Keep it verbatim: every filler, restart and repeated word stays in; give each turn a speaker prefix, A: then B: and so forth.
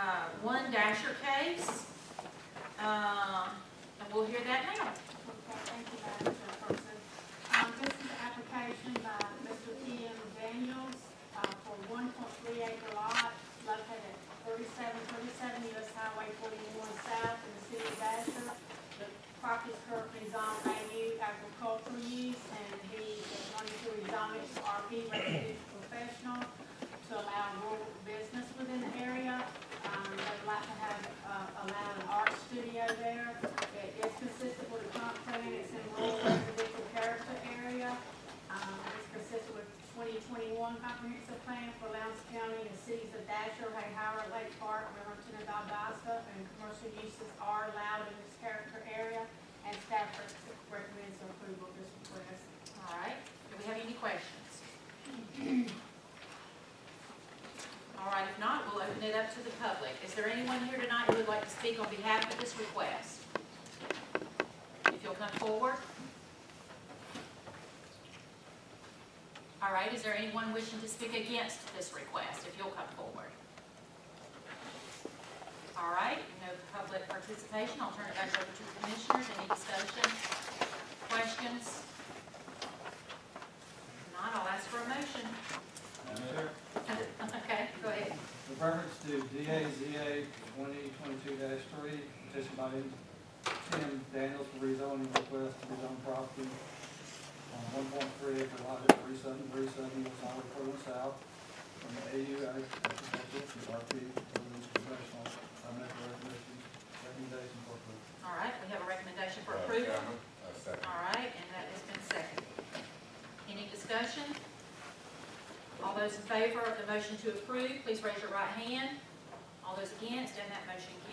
A: uh, one Dasher case. Um, and we'll hear that now.
B: Okay, thank you, Madam Chairperson. Um, this is an application by Mister T M Daniels, uh, for one point three acre lot located at thirty-seven thirty-seven U S Highway forty-one South in the city of Dasher. The property is currently zoned A U agricultural use, and he is running through zoning to R P residential professional to allow rural business within the area. Um, they'd like to have, uh, allow an art studio there. It is consistent with the comp plan. It's in rural residential character area. Um, it's consistent with twenty twenty-one comprehensive plan for Lowndes County and cities of Dasher, Hayhire, Lake Park, Bremerton, and Valdosta, and commercial uses are allowed in this character area, and staff recommends approval of this request.
A: All right. Do we have any questions? All right, if not, we'll open it up to the public. Is there anyone here tonight who would like to speak on behalf of this request? If you'll come forward. All right, is there anyone wishing to speak against this request? If you'll come forward. All right, no public participation. I'll turn it back over to the commissioners. Any discussion, questions? If not, I'll ask for a motion.
C: Madam Chair,
A: Okay, go ahead.
C: with reference to D A Z A twenty twenty-two dash three, petition by Tim Daniels for rezoning request to rezone property on one point three acre lot at three seven three seven U S Highway forty-one South from the A U agricultural to R P residential professional. I make a recommendation, recommendation for approval.
A: All right, we have a recommendation for
D: Madam
A: approval.
D: Chairman, I second.
A: All right, and that has been seconded. Any discussion? All those in favor of the motion to approve, please raise your right hand. All those against, and that motion